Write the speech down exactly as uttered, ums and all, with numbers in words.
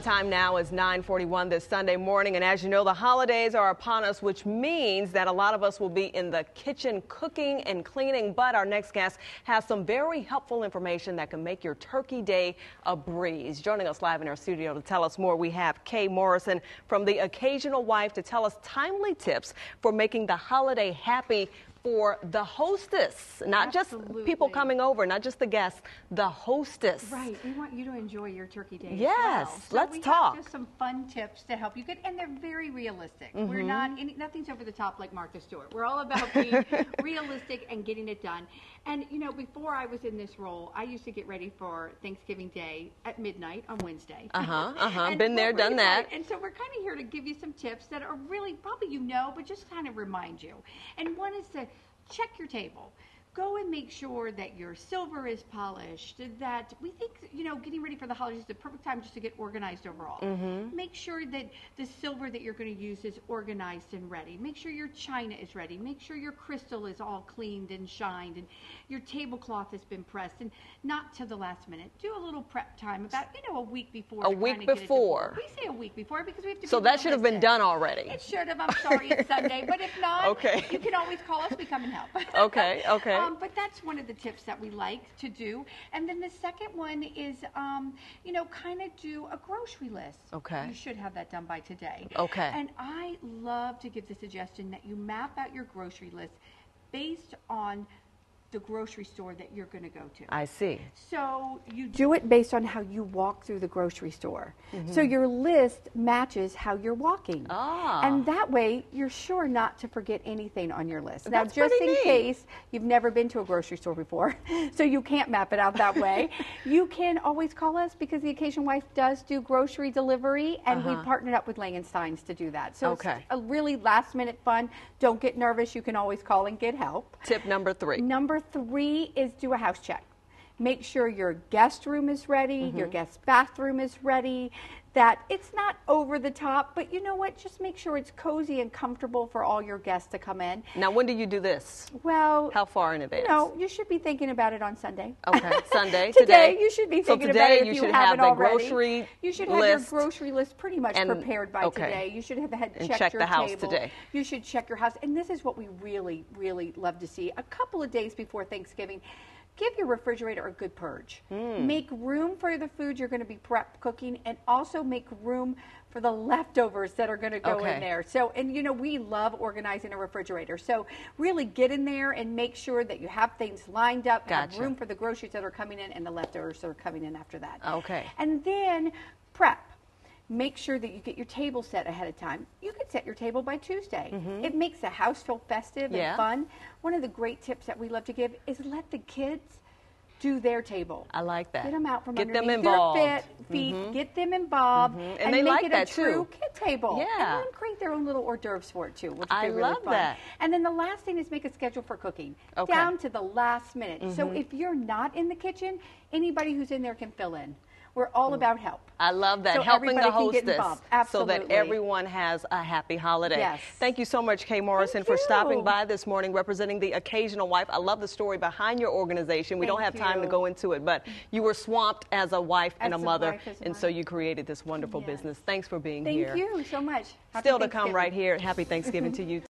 Time now is nine forty-one this Sunday morning, and as you know, the holidays are upon us, which means that a lot of us will be in the kitchen cooking and cleaning. But our next guest has some very helpful information that can make your turkey day a breeze. Joining us live in our studio to tell us more, we have Kay Morrison from The Occasional Wife to tell us timely tips for making the holiday happy for the hostess, not Absolutely. Just people coming over, not just the guests, the hostess. Right. We want you to enjoy your turkey day. Yes. As well. So let's we talk. Have just some fun tips to help you get, and they're very realistic. Mm-hmm. We're not any, nothing's over the top like Martha Stewart. We're all about being realistic and getting it done. And you know, before I was in this role, I used to get ready for Thanksgiving Day at midnight on Wednesday. Uh huh. Uh huh. And Been there, done that. Right. And so we're kind of here to give you some tips that are really probably you know, but just kind of remind you. And one is to check your table. Go and make sure that your silver is polished, that we think, you know, getting ready for the holidays is the perfect time just to get organized overall. Mm-hmm. Make sure that the silver that you're going to use is organized and ready. Make sure your china is ready. Make sure your crystal is all cleaned and shined and your tablecloth has been pressed, and not to the last minute. Do a little prep time, about, you know, a week before. A week before. We say a week before because we have to So be that should have been done already. It should have. I'm sorry it's Sunday, but if not, okay. You can always call us. We come and help. Okay, okay. Um, but that's one of the tips that we like to do. And then the second one is, um, you know, kind of do a grocery list. Okay. You should have that done by today. Okay. And I love to give the suggestion that you map out your grocery list based on the grocery store that you're going to go to. I see. So you do it based on how you walk through the grocery store. Mm-hmm. So your list matches how you're walking. Ah. And that way you're sure not to forget anything on your list. Now, That's just in neat. case you've never been to a grocery store before, so you can't map it out that way, you can always call us because the Occasional Wife does do grocery delivery, and uh-huh. we partnered up with Langenstein's to do that. So okay. it's a really last minute fun. Don't get nervous. You can always call and get help. Tip number three. Number three is do a house check. Make sure your guest room is ready, mm-hmm. your guest bathroom is ready, that it's not over the top, but you know what? Just make sure it's cozy and comfortable for all your guests to come in. Now, when do you do this? Well, how far in advance? You know, you should be thinking about it on Sunday. Okay, Sunday. today, today, you should be thinking so today about it if you, you should haven't have the already. Grocery you should have list your grocery list pretty much and, prepared by okay. today. You should have had and checked check your the house table. today. You should check your house, and this is what we really, really love to see. A couple of days before Thanksgiving, give your refrigerator a good purge. Mm. Make room for the food you're going to be prep cooking, and also make room for the leftovers that are going to go okay. in there. So, and you know, we love organizing a refrigerator. So really get in there and make sure that you have things lined up, gotcha. have room for the groceries that are coming in and the leftovers that are coming in after that. Okay. And then prep. Make sure that you get your table set ahead of time. You can set your table by Tuesday. Mm-hmm. It makes the house feel festive yeah. and fun. One of the great tips that we love to give is let the kids do their table. I like that. Get them out from get underneath them involved. their feet, mm-hmm. get them involved, mm-hmm. and, and they make like it that a true too. kid table. Yeah. And let them create their own little hors d'oeuvres for it too, which I would be love really fun. that. And then the last thing is make a schedule for cooking, okay. down to the last minute. Mm-hmm. So if you're not in the kitchen, anybody who's in there can fill in. We're all about help. I love that, so helping the hostess so Absolutely. that everyone has a happy holiday. Yes. Thank you so much, Kay Morrison, Thank for you. stopping by this morning representing The Occasional Wife. I love the story behind your organization. We Thank don't have you. time to go into it, but you were swamped as a wife as and a a mother, wife, as a and mother. so you created this wonderful yes. business. Thanks for being Thank here. Thank you so much. Happy Still to come right here. Happy Thanksgiving to you.